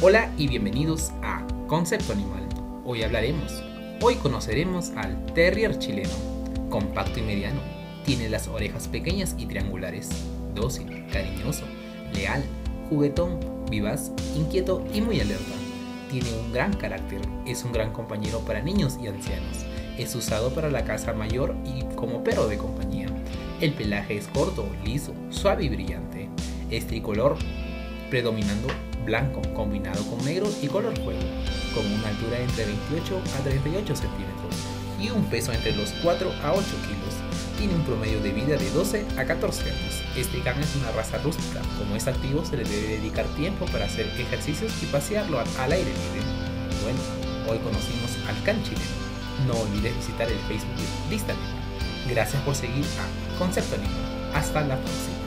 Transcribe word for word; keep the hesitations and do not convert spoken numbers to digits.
Hola y bienvenidos a Concepto Animal. Hoy hablaremos, hoy conoceremos al Terrier chileno. Compacto y mediano, tiene las orejas pequeñas y triangulares, dócil, cariñoso, leal, juguetón, vivaz, inquieto y muy alerta. Tiene un gran carácter, es un gran compañero para niños y ancianos. Es usado para la caza mayor y como perro de compañía. El pelaje es corto, liso, suave y brillante. Es tricolor, predominando blanco combinado con negro y color fuego, con una altura entre veintiocho a treinta y ocho centímetros y un peso entre los cuatro a ocho kilos. Tiene un promedio de vida de doce a catorce años. Este can es una raza rústica. Como es activo, se le debe dedicar tiempo para hacer ejercicios y pasearlo al aire libre. Bueno, hoy conocimos al can chileno. No olvides visitar el Facebook de Lista Animal. Gracias por seguir a Concepto Animal. Hasta la próxima.